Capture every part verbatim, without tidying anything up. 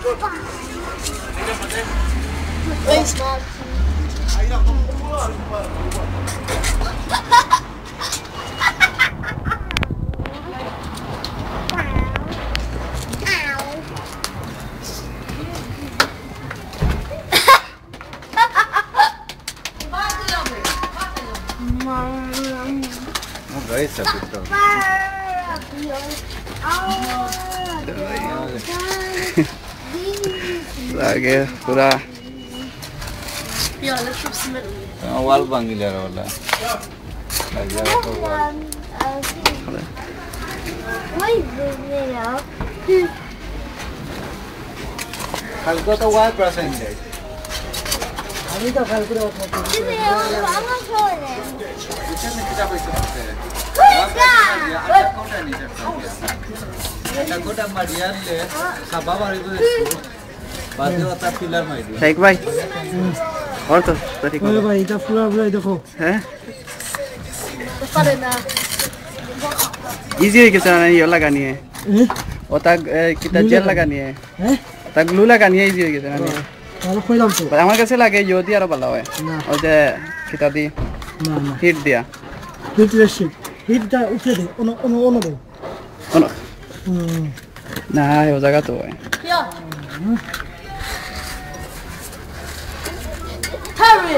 Very smart. Guys, सब आगे पूरा वाल बांगी जा रहा वाला कल को तो वाल परसेंट है अभी तो कल को shaikh भाई और तो ठीक है भाई इधर पूरा पूरा देखो हैं इजी है कितना ये लगानी है और तक कितना जेल लगानी है हैं तक ग्लू लगानी है इजी है कितना नहीं और कोई दाम तो हमारे कैसे लगे यो दिया रो बल्ला है और जे कितना दी हिट दिया हिट रेशिट हिट दा ऊपर दे ओनो ओनो ओनो दे ओनो ना ये जगह तो है क्या hurry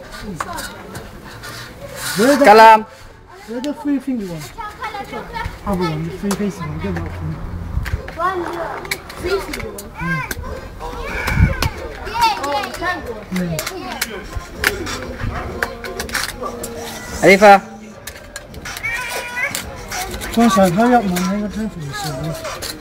kalam where the free finger one how one free face one good luck one free finger one Arifa Come on, hurry up man, I got time for this.